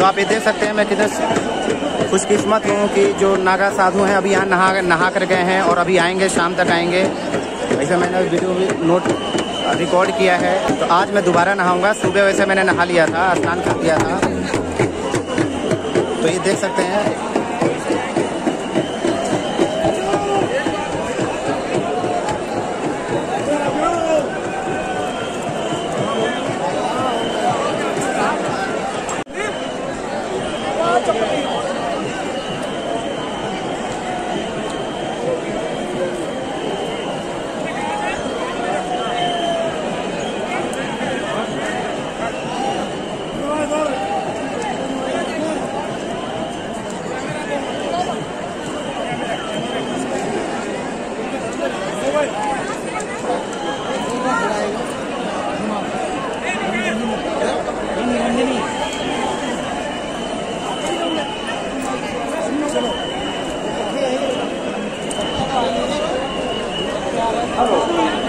आप ये देख सकते हैं मैं कितने खुशकिस्मत हूँ कि जो नागा साधु हैं अभी यहाँ नहा कर गए हैं और अभी आएंगे, शाम तक आएंगे। ऐसे मैंने वीडियो भी रिकॉर्ड किया है। तो आज मैं दोबारा नहाऊंगा। सुबह वैसे मैंने नहा लिया था, स्नान कर लिया था। तो ये देख सकते हैं हेलो।